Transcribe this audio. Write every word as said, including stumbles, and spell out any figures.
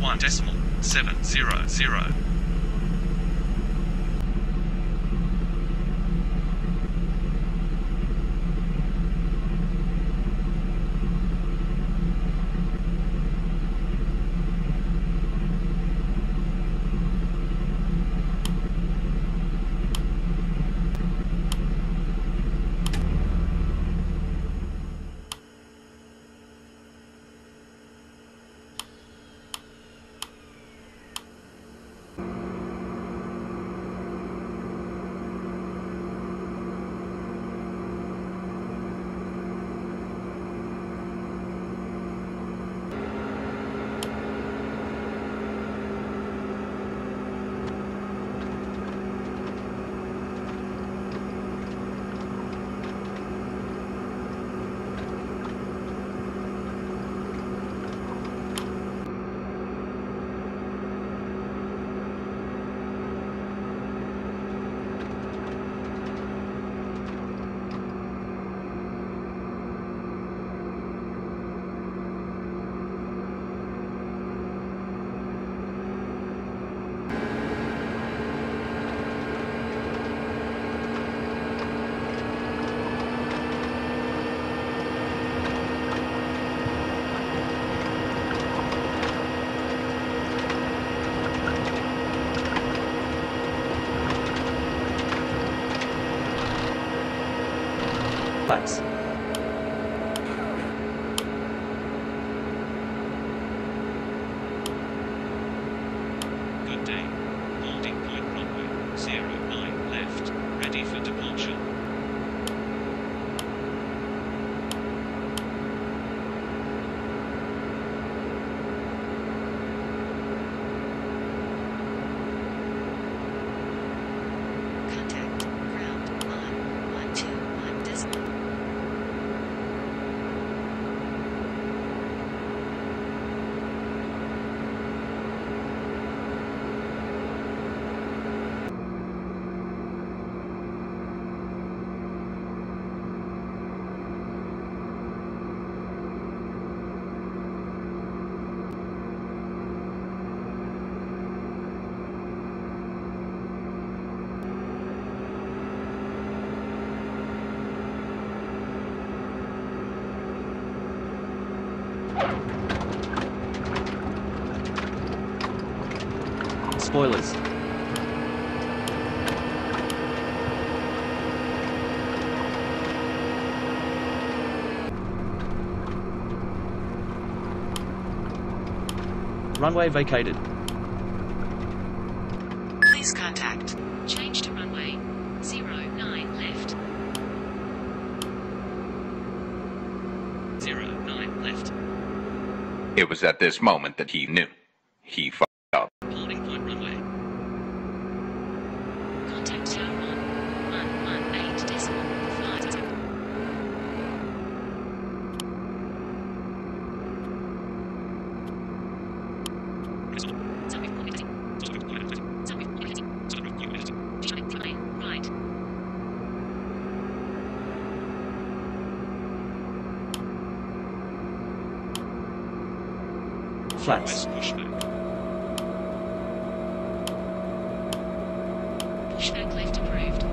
one decimal seven zero zero. Thanks. Good day. Holding point runway zero nine left. Ready for departure. Contact ground on one two one decimal. Spoilers. Runway vacated. Please contact. Change to runway zero nine left. zero nine left. It was at this moment that he knew. He fucked up. Holding point runway. Contact tower on one one eight decimal five. Right. Flats. West pushback. Pushback left approved.